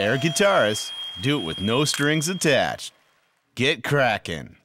Air guitarists do it with no strings attached. Get cracking.